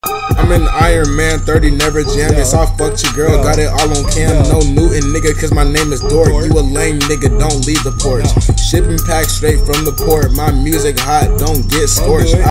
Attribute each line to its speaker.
Speaker 1: I'm in Iron Man 30, never jam this. I fucked your girl, got it all on cam. No Newton, nigga, cause my name is Dork. You a lame nigga, don't leave the porch. Shipping packs straight from the port. My music hot, don't get scorched.